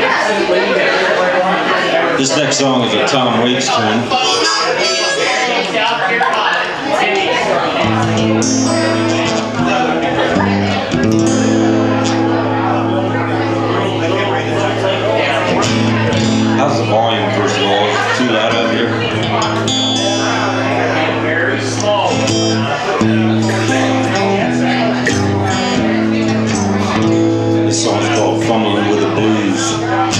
This next song is a Tom Waits tune. How's the volume, first of all? Is it too loud out here? Very small. This song's called Fumblin' with the Blues.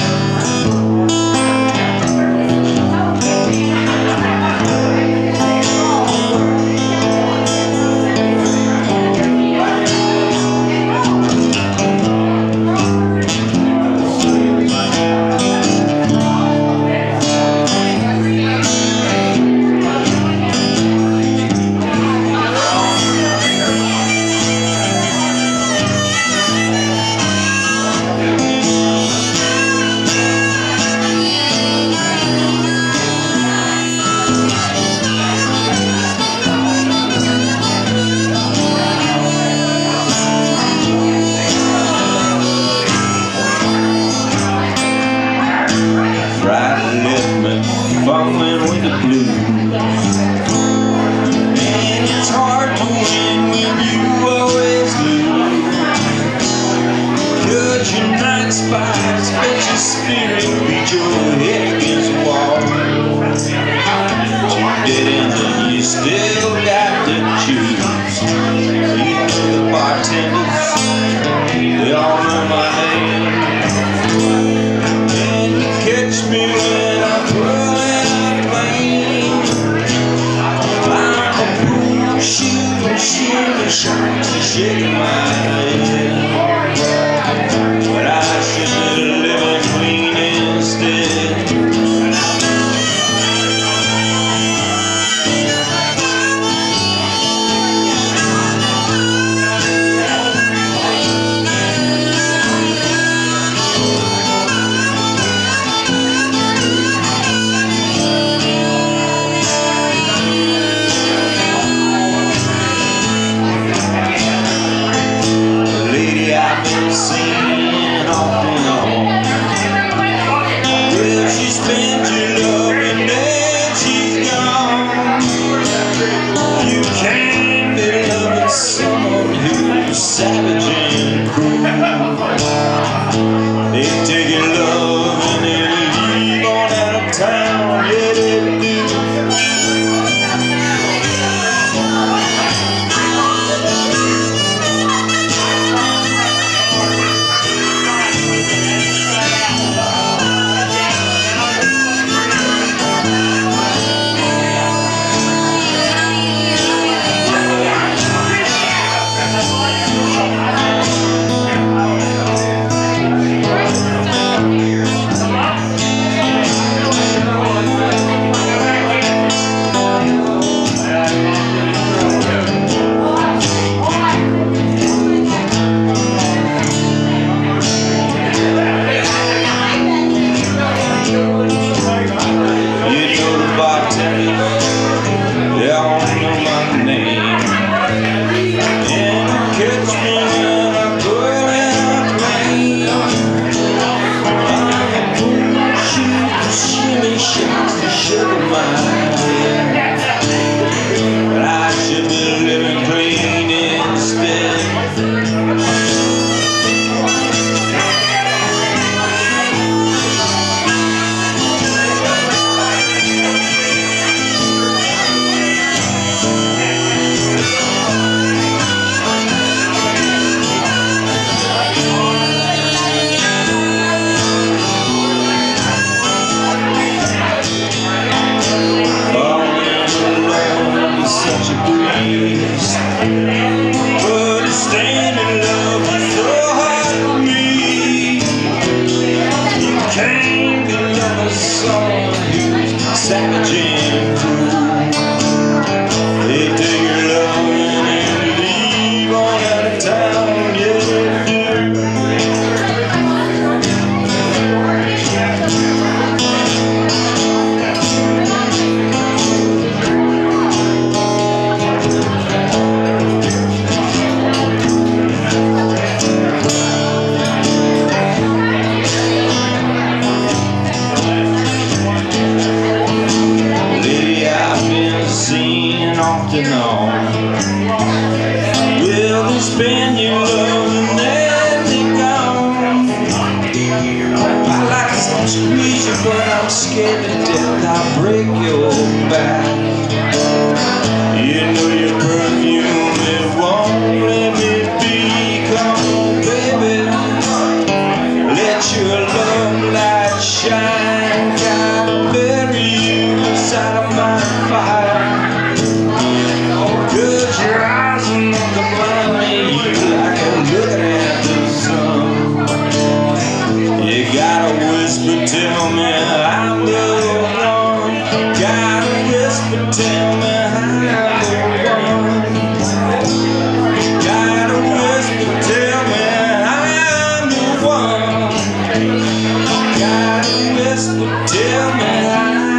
Fumbling with the blues, and it's hard to win when you always lose. Judge your night spies, bet your spirit, beat your head against the wall. You dead ends and you still got to choose. You know the bartenders, they all know my name, and you catch me when I'm running. Shaking my head, but I should live clean instead. I like to squeeze you, but I'm scared to death I'll break your back. You know your perfume, it won't let me be. Come on, baby, let your love light shine. Gotta bury you inside of my fire. Cause your eyes are looking blind me, you like I'm looking at the sun. You gotta whisper, tell me I'm the one. Gotta whisper, tell me I'm the one. Gotta whisper, tell me I'm the one. Gotta whisper, tell me I'm